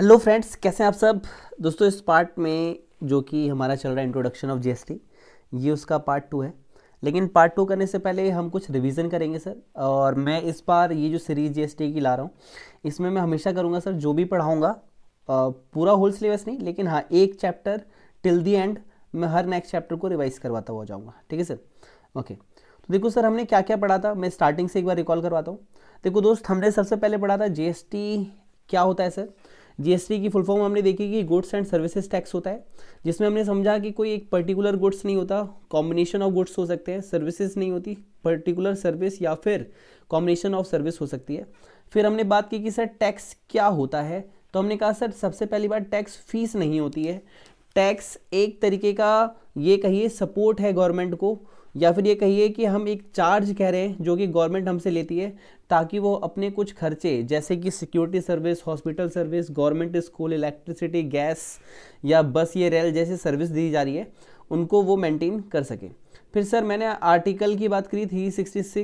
Hello friends, कैसे हैं आप सब। दोस्तों, इस पार्ट में जो कि हमारा चल रहा है इंट्रोडक्शन ऑफ जीएसटी, ये उसका पार्ट 2 है। लेकिन पार्ट 2 करने से पहले हम कुछ रिवीजन करेंगे सर। और मैं इस बार ये जो सीरीज जीएसटी की ला रहा हूँ, इसमें मैं हमेशा करूँगा सर, जो भी पढ़ाऊँगा पूरा होल सिलेबस नहीं, लेकिन हाँ एक चैप्टर टिल दी एंड मैं हर नेक्स्ट चैप्टर को रिवाइज करवाता हुआ जाऊँगा। ठीक है सर, ओके। तो देखो सर, हमने क्या क्या पढ़ा था, मैं स्टार्टिंग से एक बार रिकॉल करवाता हूँ। देखो दोस्त, हमने सबसे पहले पढ़ा था जीएसटी क्या होता है सर। जीएसटी की फुल फॉर्म हमने देखी कि गुड्स एंड सर्विसेज टैक्स होता है, जिसमें हमने समझा कि कोई एक पर्टिकुलर गुड्स नहीं होता, कॉम्बिनेशन ऑफ गुड्स हो सकते हैं, सर्विसेज नहीं होती, पर्टिकुलर सर्विस या फिर कॉम्बिनेशन ऑफ सर्विस हो सकती है। फिर हमने बात की कि सर टैक्स क्या होता है, तो हमने कहा सर सबसे पहली बात, टैक्स फीस नहीं होती है। टैक्स एक तरीके का ये कहिए सपोर्ट है गवर्नमेंट को, या फिर ये कहिए कि हम एक चार्ज कह रहे हैं जो कि गवर्नमेंट हमसे लेती है, ताकि वो अपने कुछ खर्चे जैसे कि security service, hospital service, government school, electricity, gas या बस ये रेल जैसी सर्विस दी जा रही है, उनको वो मेंटेन कर सके। फिर सर मैंने आर्टिकल की बात करी थी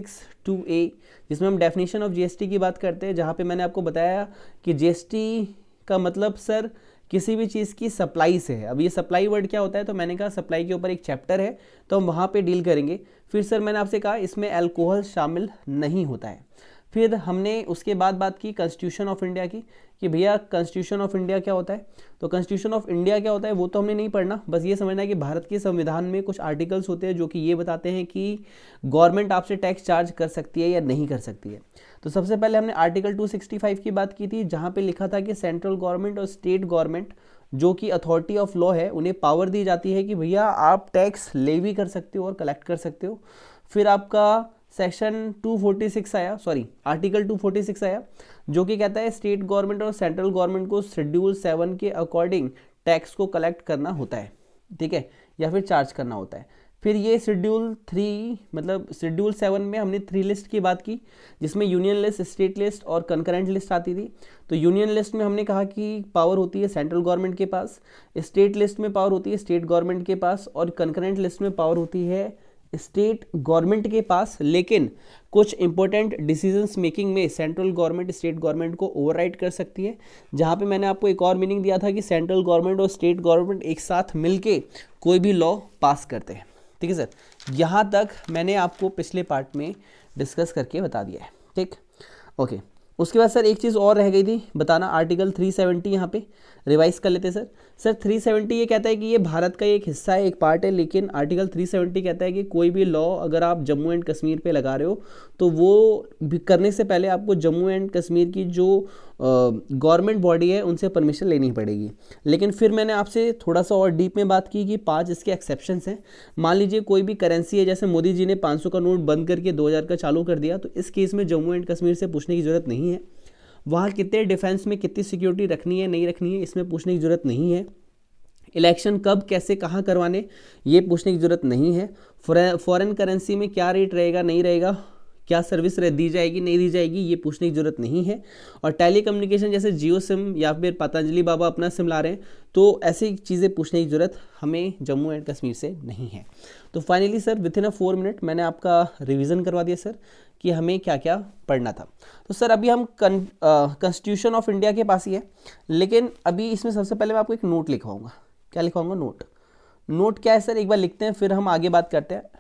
66(2)A, जिसमें हम डेफिनेशन ऑफ जीएसटी की बात करते हैं, जहाँ पे मैंने आपको बताया कि जीएसटी का मतलब सर किसी भी चीज़ की सप्लाई से है। अब ये सप्लाई वर्ड क्या होता है, तो मैंने कहा सप्लाई के ऊपर एक चैप्टर है, तो हम वहाँ पे डील करेंगे। फिर सर मैंने आपसे कहा इसमें अल्कोहल शामिल नहीं होता है। फिर हमने उसके बाद बात की कॉन्स्टिट्यूशन ऑफ इंडिया की, कि भैया कॉन्स्टिट्यूशन ऑफ इंडिया क्या होता है। तो कॉन्स्टिट्यूशन ऑफ इंडिया क्या होता है वो तो हमने नहीं पढ़ना, बस ये समझना है कि भारत के संविधान में कुछ आर्टिकल्स होते हैं जो कि ये बताते हैं कि गवर्नमेंट आपसे टैक्स चार्ज कर सकती है या नहीं कर सकती है। तो सबसे पहले हमने आर्टिकल 265 की बात की थी, जहाँ पे लिखा था कि सेंट्रल गवर्नमेंट और स्टेट गवर्नमेंट जो कि अथॉरिटी ऑफ लॉ है, उन्हें पावर दी जाती है कि भैया आप टैक्स ले भी कर सकते हो और कलेक्ट कर सकते हो। फिर आपका सेक्शन 246 आया, सॉरी आर्टिकल 246 आया, जो कि कहता है स्टेट गवर्नमेंट और सेंट्रल गवर्नमेंट को शेड्यूल 7 के अकॉर्डिंग टैक्स को कलेक्ट करना होता है, ठीक है, या फिर चार्ज करना होता है। फिर ये शेड्यूल 3 मतलब शेड्यूल 7 में हमने 3 लिस्ट की बात की, जिसमें यूनियन लिस्ट, स्टेट लिस्ट और कंकरेंट लिस्ट आती थी। तो यूनियन लिस्ट में हमने कहा कि पावर होती है सेंट्रल गवर्नमेंट के पास, स्टेट लिस्ट में पावर होती है स्टेट गवर्नमेंट के पास, और कंकरेंट लिस्ट में पावर होती है स्टेट गवर्नमेंट के पास। लेकिन कुछ इंपॉर्टेंट डिसीजंस मेकिंग में सेंट्रल गवर्नमेंट स्टेट गवर्नमेंट को ओवरराइड कर सकती है, जहाँ पे मैंने आपको एक और मीनिंग दिया था कि सेंट्रल गवर्नमेंट और स्टेट गवर्नमेंट एक साथ मिलके कोई भी लॉ पास करते हैं। ठीक है सर, यहाँ तक मैंने आपको पिछले पार्ट में डिस्कस करके बता दिया है, ठीक, ओके। उसके बाद सर एक चीज़ और रह गई थी बताना, आर्टिकल 370 यहाँ पे रिवाइज कर लेते हैं सर। सर 370 ये कहता है कि ये भारत का एक हिस्सा है, एक पार्ट है, लेकिन आर्टिकल 370 कहता है कि कोई भी लॉ अगर आप जम्मू एंड कश्मीर पे लगा रहे हो, तो वो भी करने से पहले आपको जम्मू एंड कश्मीर की जो गवर्नमेंट बॉडी है उनसे परमिशन लेनी पड़ेगी। लेकिन फिर मैंने आपसे थोड़ा सा और डीप में बात की कि 5 इसके एक्सेप्शंस हैं। मान लीजिए कोई भी करेंसी है, जैसे मोदी जी ने 500 का नोट बंद करके 2000 का चालू कर दिया, तो इस केस में जम्मू एंड कश्मीर से पूछने की जरूरत नहीं है। वहाँ कितने डिफेंस में कितनी सिक्योरिटी रखनी है नहीं रखनी है, इसमें पूछने की जरूरत नहीं है। इलेक्शन कब कैसे कहाँ करवाने, ये पूछने की जरूरत नहीं है। फॉरेन करेंसी में क्या रेट रहेगा नहीं रहेगा, क्या सर्विस दी जाएगी नहीं दी जाएगी, ये पूछने की जरूरत नहीं है। और टेली कम्युनिकेशन जैसे जियो सिम या फिर पतंजलि बाबा अपना सिम ला रहे हैं, तो ऐसी चीज़ें पूछने की जरूरत हमें जम्मू एंड कश्मीर से नहीं है। तो finally sir within a 4 minute मैंने आपका रिवीजन करवा दिया सर कि हमें क्या क्या पढ़ना था। तो सर अभी हम कॉन्स्टिट्यूशन ऑफ इंडिया के पास ही है, लेकिन अभी इसमें सबसे पहले मैं आपको एक नोट लिखवाऊंगा। क्या लिखवाऊंगा? नोट। नोट क्या है सर, एक बार लिखते हैं फिर हम आगे बात करते हैं।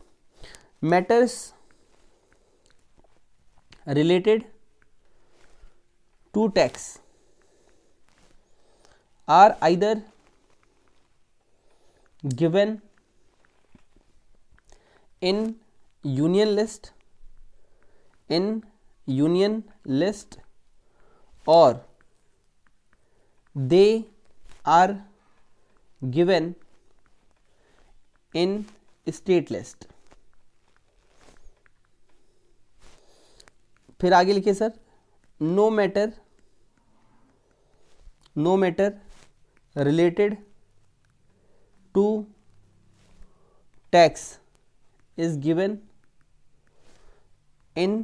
Matters related to tax are either given in union list or they are given in state list। फिर आगे लिखिए sir, no matter related to tax is given in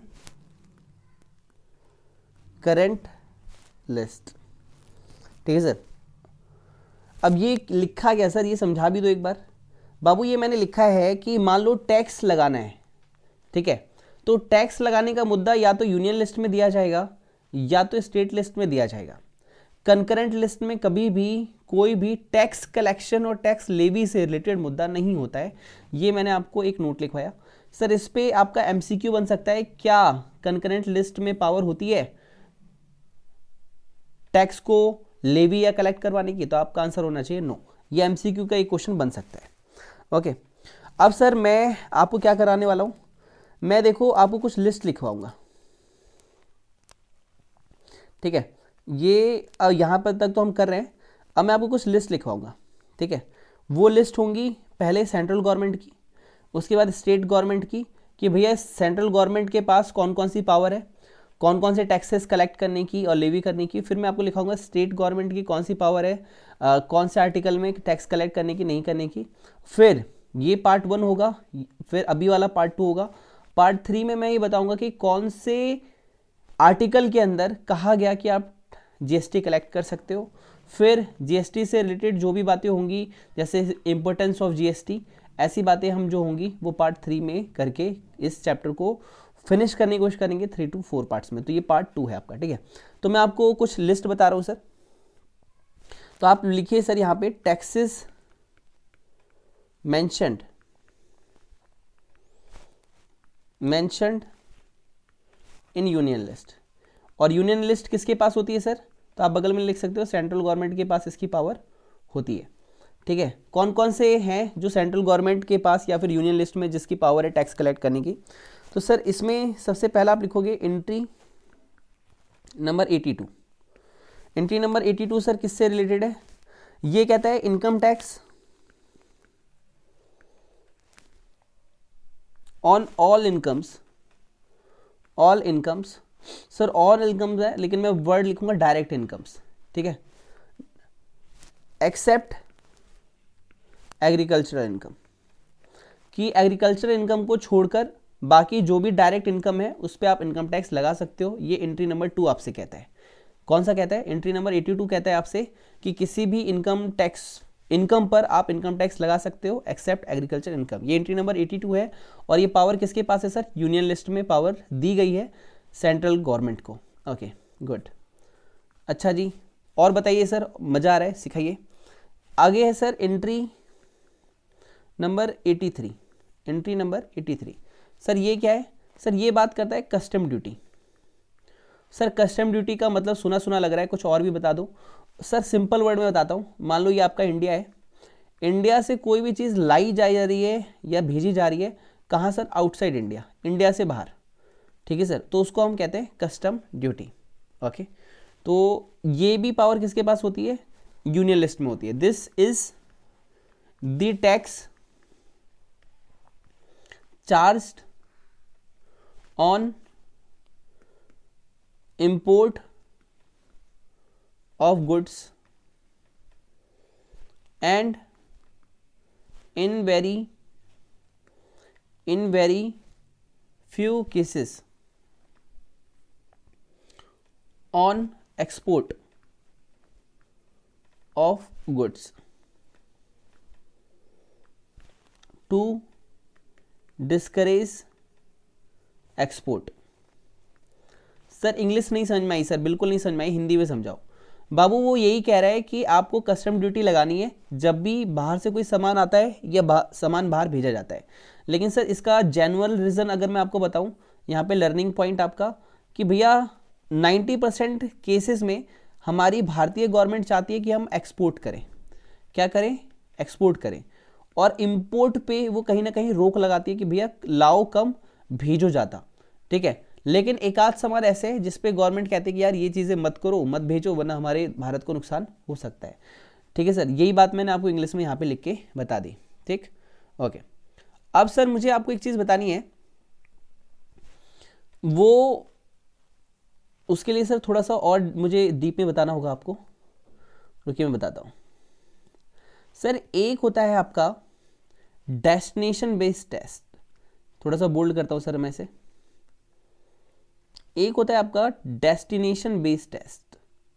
current list. ठीक है सर, अब ये लिखा गया सर, ये समझा भी दो एक बार। बाबू ये मैंने लिखा है कि मान लो टैक्स लगाना है, ठीक है, तो टैक्स लगाने का मुद्दा या तो यूनियन लिस्ट में दिया जाएगा या तो स्टेट लिस्ट में दिया जाएगा। कंकरेंट लिस्ट में कभी भी कोई भी टैक्स कलेक्शन और टैक्स लेवी से रिलेटेड मुद्दा नहीं होता है। ये मैंने आपको एक नोट लिखवाया। सर इस पे आपका एमसीक्यू बन सकता है, क्या कंकरेंट लिस्ट में पावर होती है टैक्स को लेवी या कलेक्ट करवाने की? तो आपका आंसर होना चाहिए नो। ये एमसीक्यू का एक क्वेश्चन बन सकता है। ओके, अब सर मैं आपको क्या कराने वाला हूं, मैं देखो आपको कुछ लिस्ट लिखवाऊंगा, ठीक है। ये यहां पर तक तो हम कर रहे हैं, अब मैं आपको कुछ लिस्ट लिखवाऊंगा, ठीक है। वो लिस्ट होंगी पहले सेंट्रल गवर्नमेंट की, उसके बाद स्टेट गवर्नमेंट की, कि भैया सेंट्रल गवर्नमेंट के पास कौन कौन सी पावर है, कौन कौन से टैक्सेस कलेक्ट करने की और लेवी करने की। फिर मैं आपको लिखाऊंगा स्टेट गवर्नमेंट की कौन सी पावर है, कौन से आर्टिकल में टैक्स कलेक्ट करने की नहीं करने की। फिर ये पार्ट 1 होगा, फिर अभी वाला पार्ट 2 होगा। पार्ट 3 में मैं ये बताऊंगा कि कौन से आर्टिकल के अंदर कहा गया कि आप जीएसटी कलेक्ट कर सकते हो। फिर जीएसटी से रिलेटेड जो भी बातें होंगी, जैसे इंपॉर्टेंस ऑफ जीएसटी, ऐसी बातें हम जो होंगी वो पार्ट 3 में करके इस चैप्टर को फिनिश करने की कोशिश करेंगे 3 to 4 पार्ट्स में। तो ये पार्ट 2 है आपका, ठीक है। तो मैं आपको कुछ लिस्ट बता रहा हूं सर, तो आप लिखिए सर यहाँ पे taxes mentioned in union list. और यूनियन लिस्ट किसके पास होती है सर? तो आप बगल में लिख सकते हो सेंट्रल गवर्नमेंट के पास इसकी पावर होती है, ठीक है। कौन कौन से हैं जो सेंट्रल गवर्नमेंट के पास या फिर यूनियन लिस्ट में जिसकी पावर है टैक्स कलेक्ट करने की? तो सर इसमें सबसे पहला आप लिखोगे entry number 82। Entry number 82 sir किससे रिलेटेड है? ये कहता है income tax on all incomes. All incomes sir, all incomes है लेकिन मैं वर्ड लिखूंगा डायरेक्ट इनकम्स, ठीक है, एक्सेप्ट एग्रीकल्चरल इनकम। कि एग्रीकल्चरल इनकम को छोड़कर बाकी जो भी डायरेक्ट इनकम है उस पर आप इनकम टैक्स लगा सकते हो। ये एंट्री नंबर 2 आपसे कहता है। कौन सा कहता है? एंट्री नंबर 82 कहता है आपसे कि किसी भी इनकम पर आप इनकम टैक्स लगा सकते हो एक्सेप्ट एग्रीकल्चर इनकम। ये एंट्री नंबर 82 है। और ये पावर किसके पास है सर? यूनियन लिस्ट में पावर दी गई है सेंट्रल गवर्नमेंट को। ओके गुड, अच्छा जी, और बताइए सर, मजा आ रहा है, सिखाइए। आगे है sir entry number 83। Entry number 83 sir ये क्या है? सर ये बात करता है custom duty. Sir custom duty का मतलब सुना सुना लग रहा है, कुछ और भी बता दो। सर सिंपल वर्ड में बताता हूँ। मान लो ये आपका इंडिया है, इंडिया से कोई भी चीज़ लाई जा रही है या भेजी जा रही है, कहाँ सर? आउटसाइड इंडिया, इंडिया से बाहर, ठीक है सर। तो उसको हम कहते हैं कस्टम ड्यूटी। ओके, तो ये भी पावर किसके पास होती है? यूनियन लिस्ट में होती है। This is the tax charged on import of goods and in very few cases on export of goods to discourage export। Sir English नहीं समझ में आई सर, बिल्कुल नहीं समझ में आई, हिंदी में समझाओ। बाबू वो यही कह रहा है कि आपको कस्टम ड्यूटी लगानी है जब भी बाहर से कोई सामान आता है या सामान बाहर भेजा जाता है। लेकिन सर इसका जेन्युइन रीज़न अगर मैं आपको बताऊं, यहाँ पे लर्निंग पॉइंट आपका, कि भैया 90% केसेस में हमारी भारतीय गवर्नमेंट चाहती है कि हम एक्सपोर्ट करें। क्या करें? एक्सपोर्ट करें। और इम्पोर्ट पे वो कहीं ना कहीं रोक लगाती है कि भैया लाओ कम भेजो ज़्यादा, ठीक है। लेकिन एक आध सामान ऐसे है जिसपे गवर्नमेंट कहते हैं कि यार ये चीज़ें मत करो, मत भेजो, वरना हमारे भारत को नुकसान हो सकता है, ठीक है सर। यही बात मैंने आपको इंग्लिश में यहाँ पे लिख के बता दी, ठीक। ओके, अब सर मुझे आपको एक चीज़ बतानी है, वो उसके लिए सर थोड़ा सा और मुझे डीप में बताना होगा आपको। रुकिए मैं बताता हूँ सर। एक होता है आपका डेस्टिनेशन बेस्ड टेस्ट, थोड़ा सा बोल्ड करता हूँ सर मैं इसे। एक होता है आपका destination based test.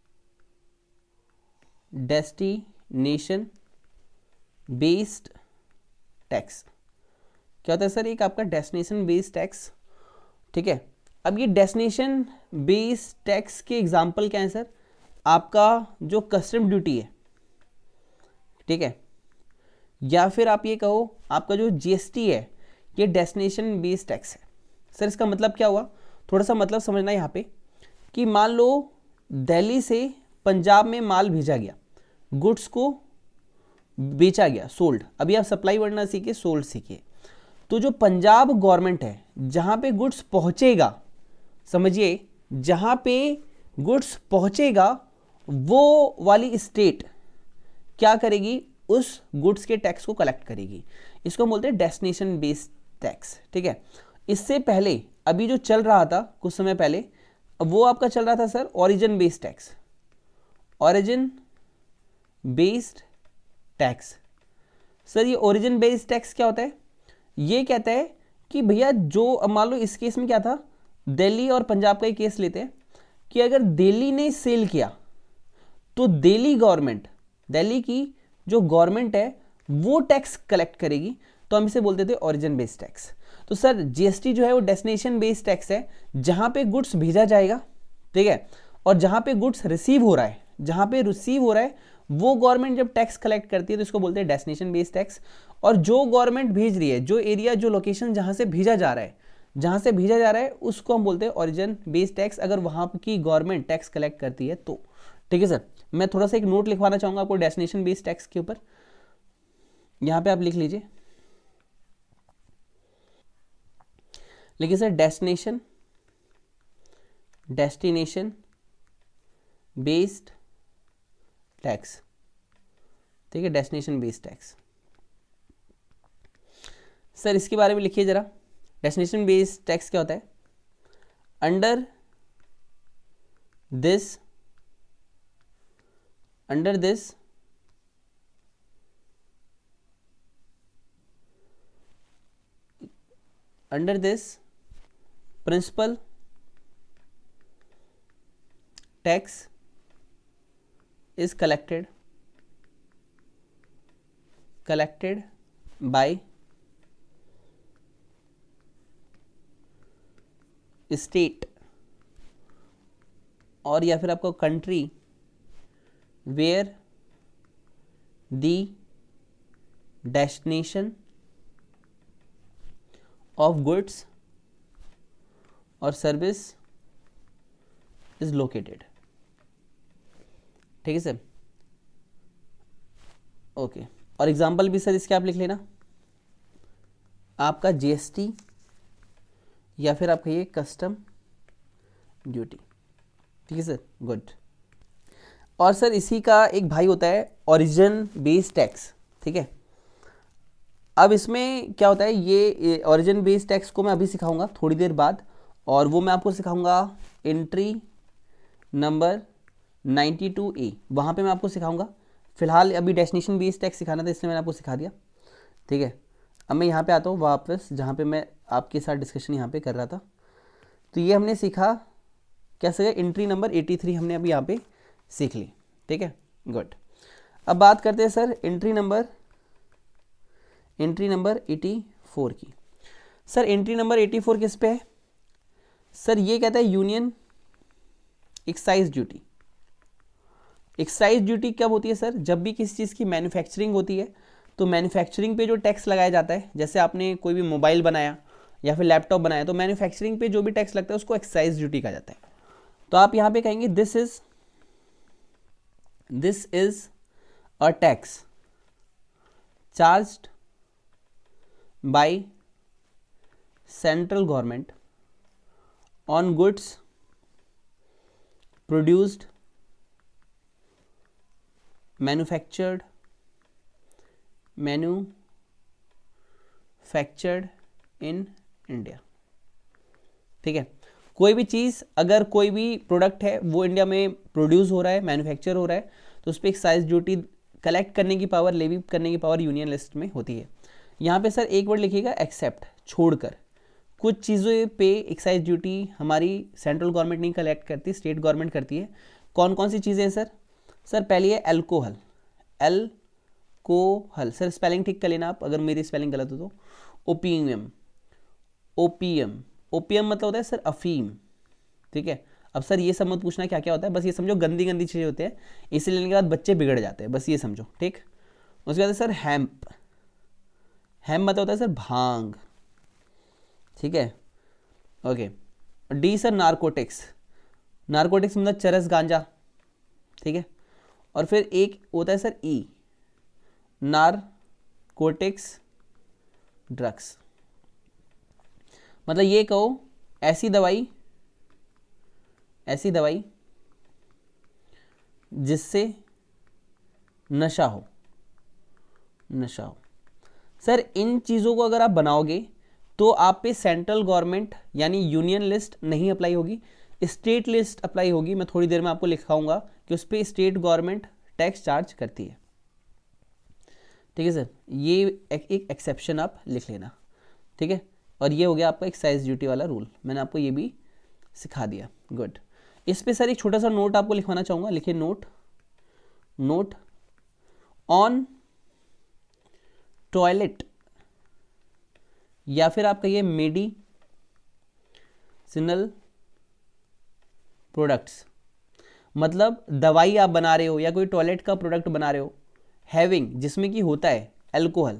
Destination based tax क्या होता है सर? एक आपका डेस्टिनेशन बेस्ड टैक्स, ठीक है। अब ये डेस्टिनेशन बेस्ड टैक्स के एग्जाम्पल क्या है सर? आपका जो कस्टम ड्यूटी है, ठीक है, या फिर आप ये कहो आपका जो जीएसटी है ये डेस्टिनेशन बेस्ड टैक्स है। सर इसका मतलब क्या हुआ, थोड़ा सा मतलब समझना यहाँ पे कि मान लो दिल्ली से पंजाब में माल भेजा गया, गुड्स को बेचा गया, सोल्ड। अभी आप सप्लाई वर्ड ना सीखिए, सोल्ड सीखिए। तो जो पंजाब गवर्नमेंट है जहाँ पे गुड्स पहुँचेगा, समझिए जहाँ पे गुड्स पहुँचेगा वो वाली स्टेट क्या करेगी, उस गुड्स के टैक्स को कलेक्ट करेगी। इसको हम बोलते हैं डेस्टिनेशन बेस्ड टैक्स, ठीक है। इससे पहले अभी जो चल रहा था कुछ समय पहले, वो आपका चल रहा था sir origin based tax, origin based tax. Sir ये ओरिजिन बेस्ड टैक्स क्या होता है, ये कहता है कि भैया जो मान लो इस केस में क्या था, दिल्ली और पंजाब का ही केस लेते हैं कि अगर दिल्ली ने सेल किया तो दिल्ली गवर्नमेंट, दिल्ली की जो गवर्नमेंट है वो टैक्स कलेक्ट करेगी, तो हम इसे बोलते थे ओरिजिन बेस्ड टैक्स। तो सर जीएसटी जो है वो डेस्टिनेशन बेस्ड टैक्स है, जहां पे गुड्स भेजा जाएगा, ठीक है, और जहां पे गुड्स रिसीव हो रहा है, जहां पे रिसीव हो रहा है वो गवर्नमेंट जब टैक्स कलेक्ट करती है तो इसको बोलते हैं डेस्टिनेशन बेस्ड टैक्स। और जो गवर्नमेंट भेज रही है, जो एरिया, जो लोकेशन जहां से भेजा जा रहा है, जहां से भेजा जा रहा है उसको हम बोलते हैं ओरिजिन बेस्ड टैक्स, अगर वहां की गवर्नमेंट टैक्स कलेक्ट करती है तो। ठीक है सर, मैं थोड़ा सा एक नोट लिखवाना चाहूंगा आपको डेस्टिनेशन बेस्ड टैक्स के ऊपर, यहां पे आप लिख लीजिए। लिखिए सर डेस्टिनेशन बेस्ड टैक्स, ठीक है, डेस्टिनेशन बेस्ड टैक्स। सर इसके बारे में लिखिए जरा, डेस्टिनेशन बेस्ड टैक्स क्या होता है। Under this principal tax is collected by state और या फिर आपको country where the destination of goods और सर्विस इज लोकेटेड। ठीक है सर, ओके। और एग्जांपल भी सर इसके आप लिख लेना, आपका जीएसटी या फिर आप कहिए कस्टम ड्यूटी। ठीक है सर, गुड। और सर इसी का एक भाई होता है ओरिजिन बेस्ड टैक्स, ठीक है। अब इसमें क्या होता है, ये ओरिजिन बेस्ड टैक्स को मैं अभी सिखाऊंगा थोड़ी देर बाद, और वो मैं आपको सिखाऊंगा एंट्री नंबर 92A, वहाँ पे मैं आपको सिखाऊंगा। फिलहाल अभी डेस्टिनेशन बेस्ड टैक्स सिखाना था, इसलिए मैंने आपको सिखा दिया। ठीक है, अब मैं यहाँ पे आता हूँ वापस, जहाँ पे मैं आपके साथ डिस्कशन यहाँ पे कर रहा था। तो ये हमने सीखा क्या सीखा, एंट्री नंबर 83 हमने अभी यहाँ पे सीख ली। ठीक है, गुड। अब बात करते हैं सर एंट्री नंबर 84 की। सर एंट्री नंबर 84 किस पे है सर, ये कहता है union excise duty. Excise duty कब होती है सर, जब भी किसी चीज़ की मैन्युफैक्चरिंग होती है तो मैन्युफैक्चरिंग पे जो टैक्स लगाया जाता है, जैसे आपने कोई भी मोबाइल बनाया या फिर लैपटॉप बनाया, तो मैन्युफैक्चरिंग पे जो भी टैक्स लगता है उसको एक्साइज ड्यूटी कहा जाता है। तो आप यहाँ पे कहेंगे this is a tax charged by central government on goods produced, manufactured in India। ठीक है, कोई भी चीज़, अगर कोई भी प्रोडक्ट है वो इंडिया में प्रोड्यूस हो रहा है, मैन्युफैक्चर हो रहा है, तो उस पर एक्साइज ड्यूटी कलेक्ट करने की पावर, लेवी करने की पावर यूनियन लिस्ट में होती है। यहाँ पे सर एक वर्ड लिखिएगा एक्सेप्ट, छोड़कर। कुछ चीज़ों पे एक्साइज ड्यूटी हमारी सेंट्रल गवर्नमेंट नहीं कलेक्ट करती, स्टेट गवर्नमेंट करती है। कौन कौन सी चीज़ें हैं सर? सर पहली है अल्कोहल, अल्कोहल। सर स्पेलिंग ठीक कर लेना आप, अगर मेरी स्पेलिंग गलत हो तो। ओपियम मतलब होता है सर अफीम, ठीक है। अब सर ये सब मत पूछना क्या क्या होता है, बस ये समझो गंदी गंदी चीज़ें होते हैं, इसे लेने के बाद बच्चे बिगड़ जाते हैं, बस ये समझो, ठीक। उसके बाद सर हैम्प, हैम्प मतलब होता है सर भांग, ठीक है, okay. D sir narcotics, narcotics मतलब चरस गांजा, ठीक है। और फिर एक होता है सर ई, नारकोटिक्स ड्रग्स, मतलब ये कहो ऐसी दवाई जिससे नशा हो, नशा हो। सर इन चीज़ों को अगर आप बनाओगे तो आप पे सेंट्रल गवर्नमेंट यानी यूनियन लिस्ट नहीं अप्लाई होगी, स्टेट लिस्ट अप्लाई होगी। मैं थोड़ी देर में आपको लिखाऊंगा कि उस पर स्टेट गवर्नमेंट टैक्स चार्ज करती है, ठीक है सर। ये एक एक्सेप्शन आप लिख लेना, ठीक है। और ये हो गया आपका एक्साइज ड्यूटी वाला रूल, मैंने आपको ये भी सिखा दिया, गुड। इस पे सर एक छोटा सा नोट आपको लिखवाना चाहूँगा, लिखिए नोट ऑन टॉयलेट या फिर आप कहिए मेडिसिनल प्रोडक्ट्स, मतलब दवाई आप बना रहे हो या कोई टॉयलेट का प्रोडक्ट बना रहे हो, हैविंग जिसमें कि होता है alcohol,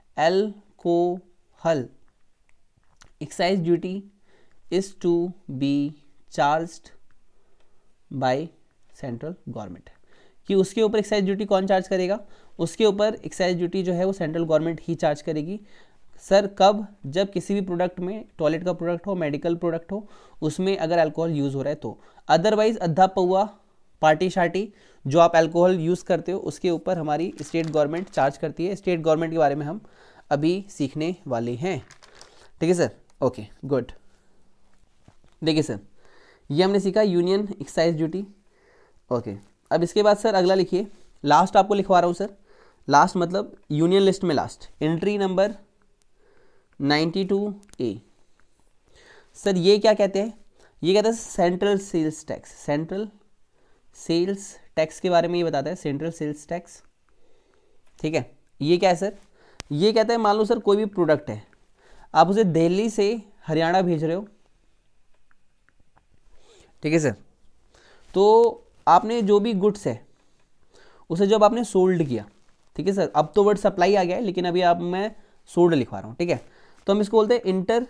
excise duty is to be charged by central government, कि उसके ऊपर एक्साइज ड्यूटी कौन चार्ज करेगा, उसके ऊपर एक्साइज ड्यूटी जो है वो सेंट्रल गवर्नमेंट ही चार्ज करेगी। सर कब, जब किसी भी प्रोडक्ट में, टॉयलेट का प्रोडक्ट हो, मेडिकल प्रोडक्ट हो, उसमें अगर अल्कोहल यूज़ हो रहा है तो। अदरवाइज अद्धा पौआ पार्टी शार्टी जो आप अल्कोहल यूज़ करते हो उसके ऊपर हमारी स्टेट गवर्नमेंट चार्ज करती है। स्टेट गवर्नमेंट के बारे में हम अभी सीखने वाले हैं, ठीक है सर, ओके गुड। देखिए सर ये हमने सीखा यूनियन एक्साइज ड्यूटी, ओके। अब इसके बाद सर अगला लिखिए, लास्ट आपको लिखवा रहा हूँ सर, लास्ट मतलब यूनियन लिस्ट में last, entry number 92A। Sir ये क्या कहते हैं, ये कहते हैं central sales tax, central sales tax के बारे में ये बताता है, सेंट्रल सेल्स टैक्स, ठीक है। ये क्या है सर, ये कहता है मान लो सर कोई भी प्रोडक्ट है, आप उसे दिल्ली से हरियाणा भेज रहे हो, ठीक है सर, तो आपने जो भी गुड्स है उसे जब आपने सोल्ड किया, ठीक है सर, अब तो वर्ड सप्लाई आ गया है लेकिन अभी आप मैं सोल्ड लिखवा रहा हूँ, ठीक है। तो हम इसको बोलते हैं inter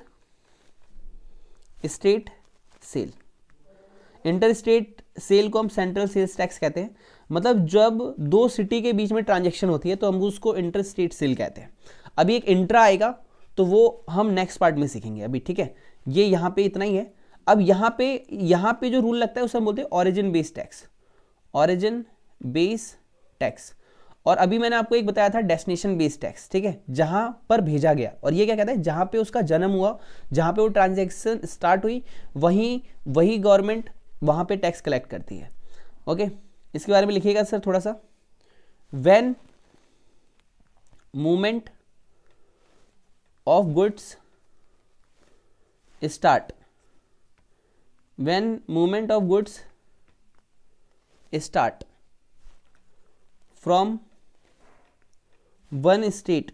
state sale, inter state sale को हम सेंट्रल सेल्स टैक्स कहते हैं। मतलब जब दो सिटी के बीच में ट्रांजैक्शन होती है तो हम उसको इंटर स्टेट सेल कहते हैं। अभी एक इंट्रा आएगा तो वो हम नेक्स्ट पार्ट में सीखेंगे अभी, ठीक है। ये यहाँ पे इतना ही है। अब यहाँ पे जो रूल लगता है उसे हम बोलते हैं origin based tax, origin base tax. और अभी मैंने आपको एक बताया था डेस्टिनेशन बेस्ड टैक्स, ठीक है, जहां पर भेजा गया। और ये क्या कहता है, जहां पे उसका जन्म हुआ, जहां पे वो ट्रांजैक्शन स्टार्ट हुई, वही गवर्नमेंट वहां पे टैक्स कलेक्ट करती है, ओके। इसके बारे में लिखिएगा सर थोड़ा सा, when movement of goods start, when movement of goods start from one state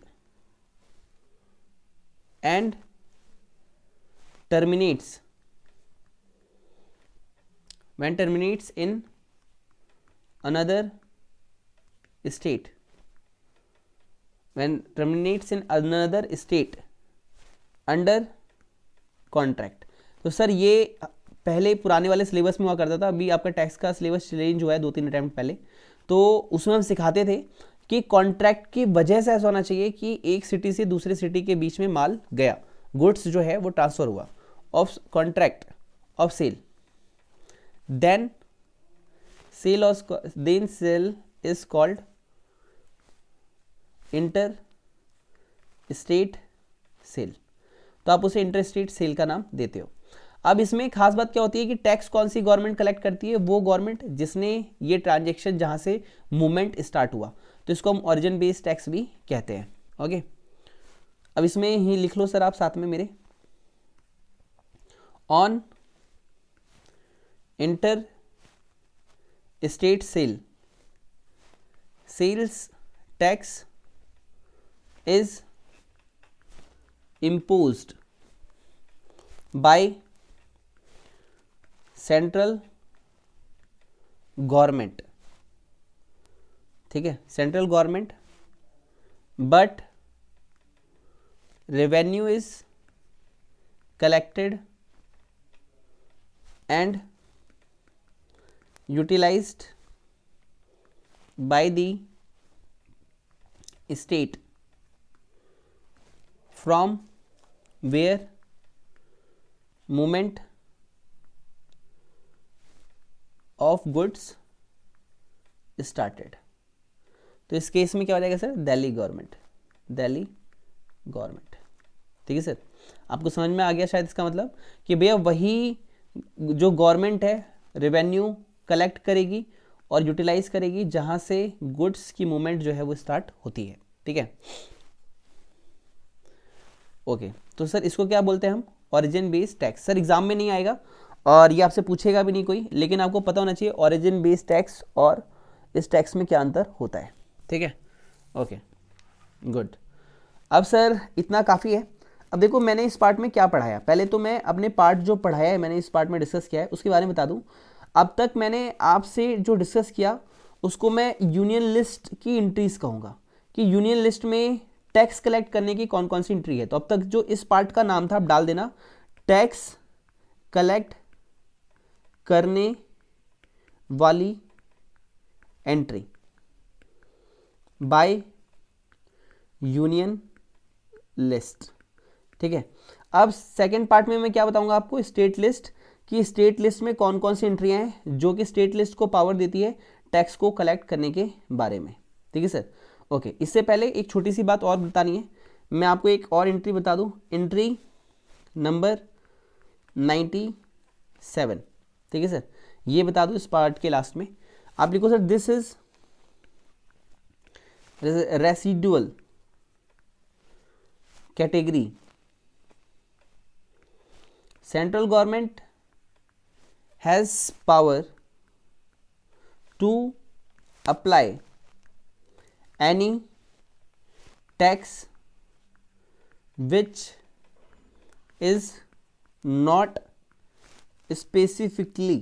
and terminates in another state, under contract। तो सर ये पहले पुराने वाले सिलेबस में हुआ करता था, अभी आपका टैक्स का सिलेबस चेंज हुआ है 2-3 अटेम्प्ट पहले। तो उसमें हम सिखाते थे कि कॉन्ट्रैक्ट की वजह से ऐसा होना चाहिए कि एक सिटी से दूसरे सिटी के बीच में माल गया, गुड्स जो है वो ट्रांसफर हुआ, of contract of sale, then sale is called inter state sale. तो आप उसे इंटर स्टेट सेल का नाम देते हो। अब इसमें खास बात क्या होती है कि टैक्स कौन सी गवर्नमेंट कलेक्ट करती है, वो गवर्नमेंट जिसने ये ट्रांजैक्शन जहां से मूवमेंट स्टार्ट हुआ, तो इसको हम ओरिजिन बेस्ड टैक्स भी कहते हैं, ओके। अब इसमें ही लिख लो सर आप साथ में मेरे, on inter state sale, sales tax is imposed by central government, ठीक है, central government, but revenue is collected and utilised by the state from where movement of goods started. तो इस केस में क्या हो जाएगा sir, Delhi government, Delhi government, ठीक है सर। आपको समझ में आ गया शायद इसका मतलब कि भैया वही जो गवर्नमेंट है रेवेन्यू कलेक्ट करेगी और यूटिलाइज करेगी जहां से गुड्स की मूवमेंट जो है वो स्टार्ट होती है, ठीक है। ओके, तो सर इसको क्या बोलते हैं हम, origin based tax. Sir exam में नहीं आएगा और ये आपसे पूछेगा भी नहीं कोई, लेकिन आपको पता होना चाहिए ओरिजिन बेस्ड टैक्स और इस टैक्स में क्या अंतर होता है, ठीक है। Okay good. अब सर इतना काफ़ी है। अब देखो मैंने इस पार्ट में क्या पढ़ाया, पहले तो मैं अपने पार्ट जो पढ़ाया है मैंने इस पार्ट में डिस्कस किया है उसके बारे में बता दूं। अब तक मैंने आपसे जो डिस्कस किया उसको मैं यूनियन लिस्ट की एंट्रीज कहूँगा कि यूनियन लिस्ट में टैक्स कलेक्ट करने की कौन कौन सी एंट्री है। तो अब तक जो इस पार्ट का नाम था आप डाल देना, टैक्स कलेक्ट करने वाली एंट्री बाय यूनियन लिस्ट, ठीक है। अब सेकंड पार्ट में मैं क्या बताऊंगा आपको, स्टेट लिस्ट, कि स्टेट लिस्ट में कौन कौन सी एंट्रियां हैं जो कि स्टेट लिस्ट को पावर देती है टैक्स को कलेक्ट करने के बारे में, ठीक है सर। ओके, इससे पहले एक छोटी सी बात और बतानी है, मैं आपको एक और एंट्री बता दूं, एंट्री नंबर 97, ठीक है सर, ये बता दूं इस पार्ट के लास्ट में। आप लिखो sir, this is residual category, central government has power to apply any tax which is not specifically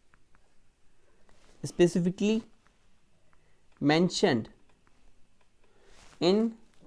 mentioned in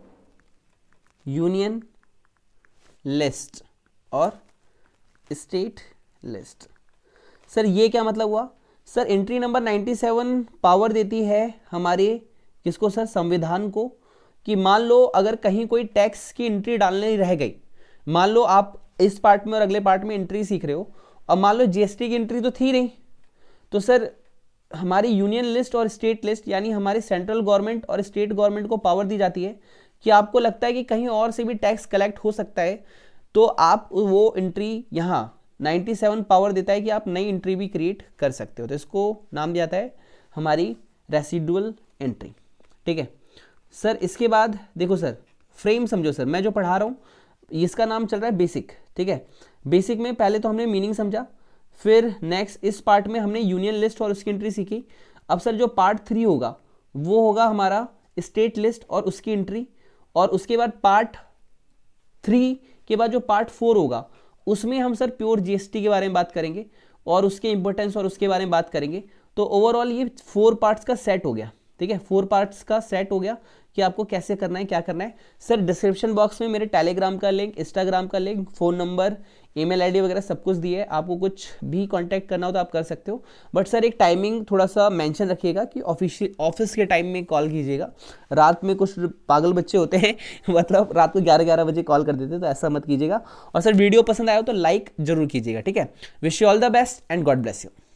union list और state list। सर ये क्या मतलब हुआ, सर एंट्री नंबर 97 पावर देती है हमारे किसको सर, संविधान को, कि मान लो अगर कहीं कोई टैक्स की एंट्री डालने रह गई, मान लो आप इस पार्ट में और अगले पार्ट में एंट्री सीख रहे हो और मान लो जीएसटी की एंट्री तो थी नहीं, तो सर हमारी यूनियन लिस्ट और स्टेट लिस्ट यानी हमारी सेंट्रल गवर्नमेंट और स्टेट गवर्नमेंट को पावर दी जाती है कि आपको लगता है कि कहीं और से भी टैक्स कलेक्ट हो सकता है, तो आप वो एंट्री यहाँ 97 पावर देता है कि आप नई एंट्री भी क्रिएट कर सकते हो। तो इसको नाम दिया जाता है हमारी रेसिडुअल एंट्री, ठीक है सर। इसके बाद देखो सर, फ्रेम समझो सर, मैं जो पढ़ा रहा हूँ इसका नाम चल रहा है बेसिक, ठीक है। बेसिक में पहले तो हमने मीनिंग समझा, फिर नेक्स्ट इस पार्ट में हमने यूनियन लिस्ट और उसकी एंट्री सीखी। अब सर जो पार्ट 3 होगा वो होगा हमारा स्टेट लिस्ट और उसकी एंट्री, और उसके बाद पार्ट 3 के बाद जो पार्ट 4 होगा उसमें हम सर प्योर जीएसटी के बारे में बात करेंगे और उसके इंपॉर्टेंस और उसके बारे में बात करेंगे। तो ओवरऑल ये 4 पार्ट्स का सेट हो गया, ठीक है, 4 पार्ट्स का सेट हो गया कि आपको कैसे करना है, क्या करना है। सर डिस्क्रिप्शन बॉक्स में मेरे टेलीग्राम का लिंक, इंस्टाग्राम का link, phone number, email ID वगैरह सब कुछ दिए है, आपको कुछ भी कांटेक्ट करना हो तो आप कर सकते हो। बट सर एक टाइमिंग थोड़ा सा मेंशन रखिएगा कि ऑफिस के टाइम में कॉल कीजिएगा। रात में कुछ पागल बच्चे होते हैं मतलब रात को 11-11 बजे कॉल कर देते हैं, तो ऐसा मत कीजिएगा। और सर वीडियो पसंद आया हो तो लाइक जरूर कीजिएगा, ठीक है। Wish you all the best and God bless you.